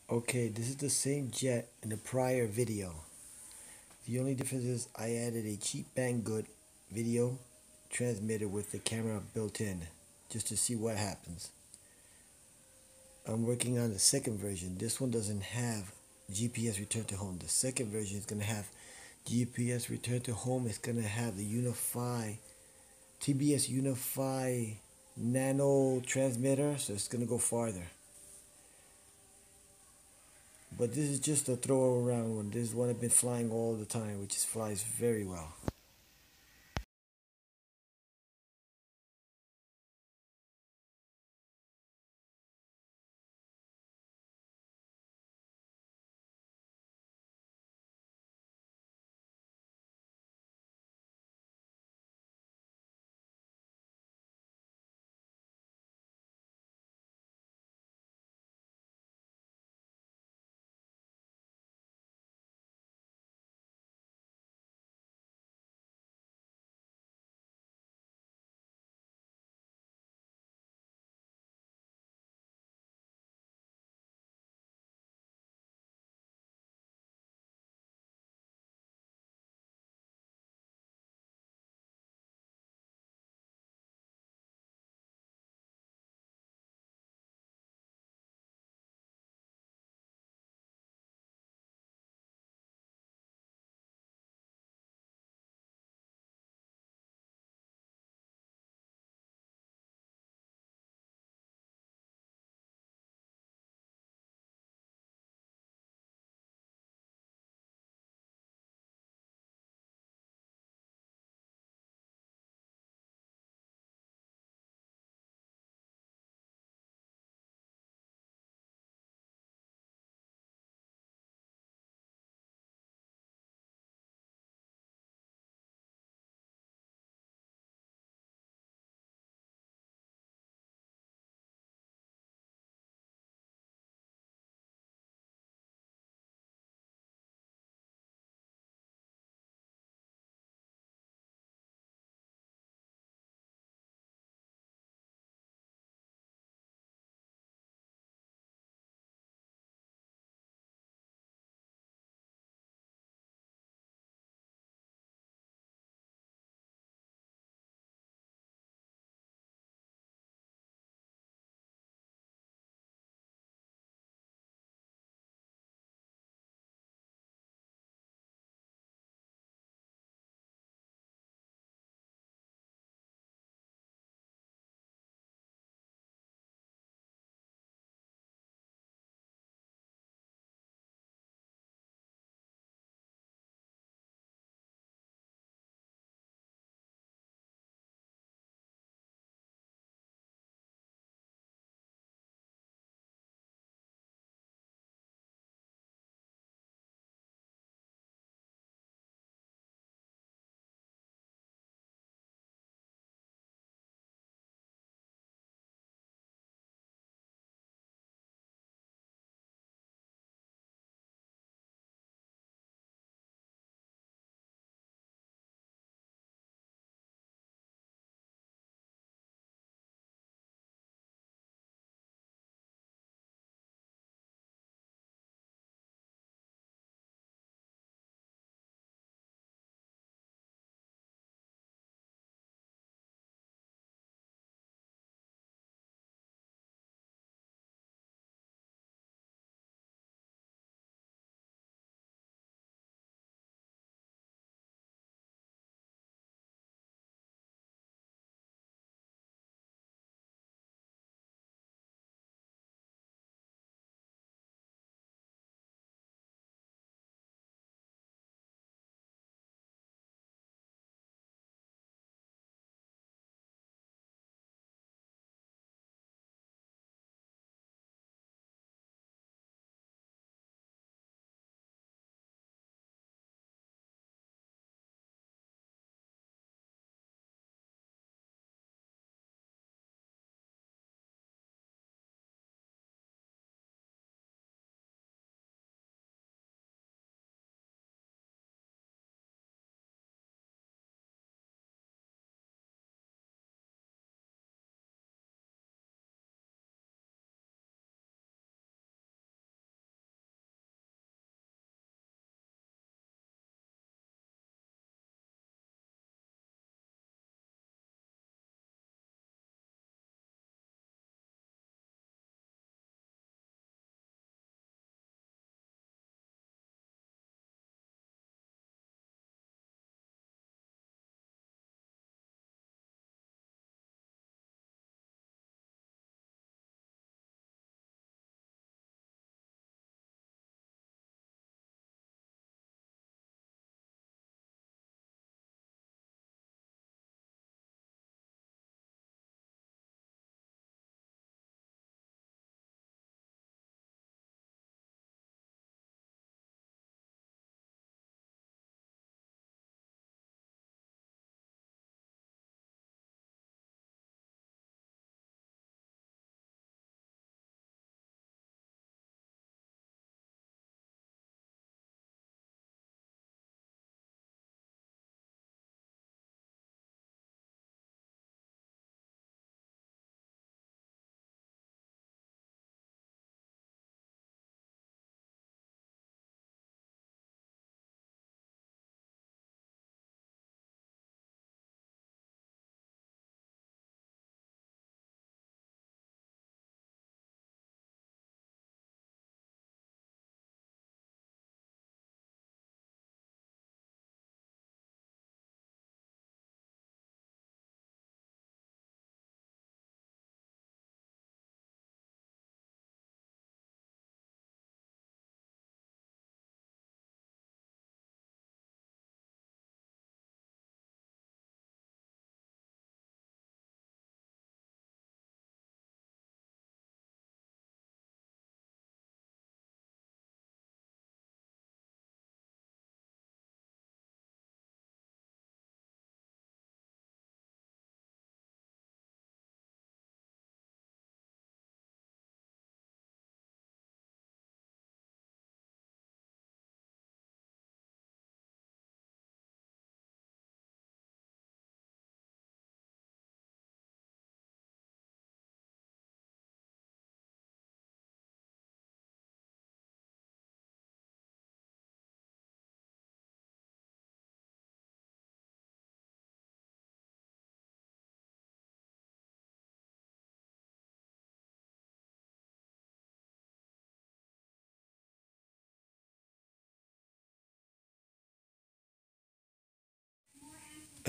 Okay, this is the same jet in the prior video. The only difference is I added a cheap Banggood video transmitter with the camera built in just to see what happens. I'm working on the second version. This one doesn't have GPS return to home. The second version is going to have GPS return to home. It's going to have the Unify TBS Unify Nano transmitter, so it's going to go farther. But this is just a throw around one. This is one I've been flying all the time, which flies very well.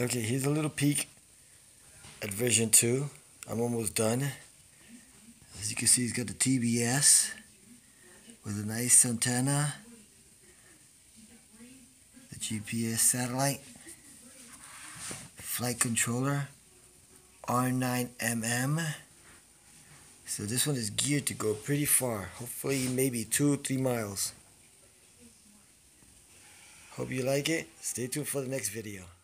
Okay, here's a little peek at version 2. I'm almost done. As you can see, it's got the TBS with a nice antenna, the GPS satellite, flight controller, R9mm. So this one is geared to go pretty far, hopefully maybe 2-3 miles. Hope you like it. Stay tuned for the next video.